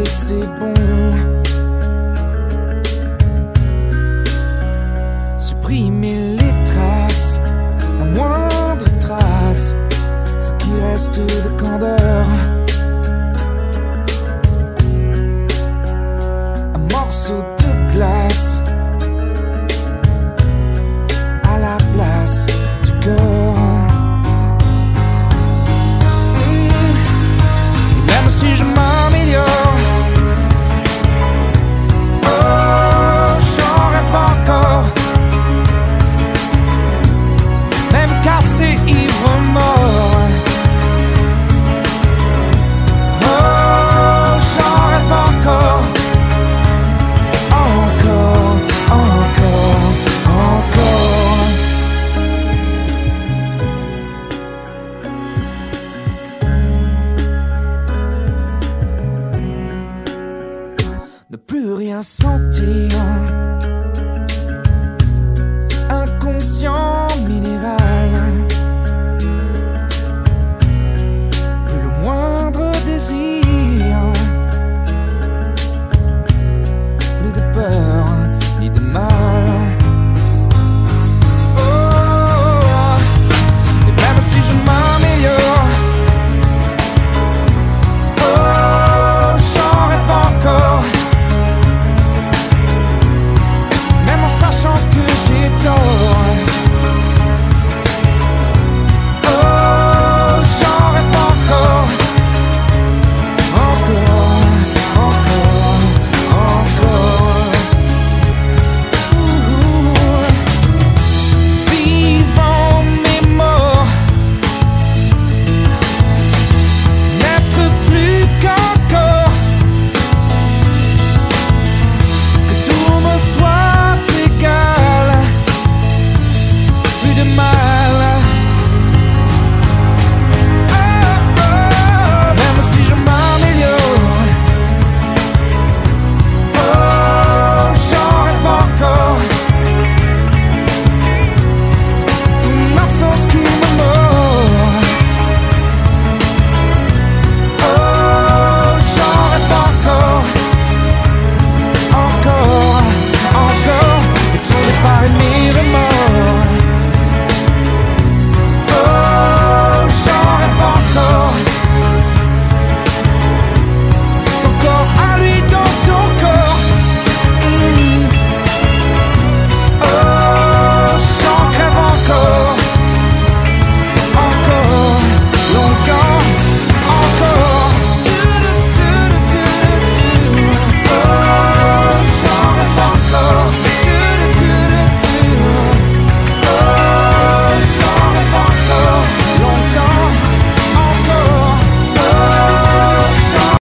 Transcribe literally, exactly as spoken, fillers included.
et c'est bon. Supprimer les traces, la moindre trace, ce qui reste de candeur. Un morceau de glace à la place du cœur. Mmh. Même si je m'améliore, oh, j'en rêve encore. Même cassé, ivre, mort. Oh, j'en rêve encore. Encore, encore, encore. Ne plus rien sentir, inconscient.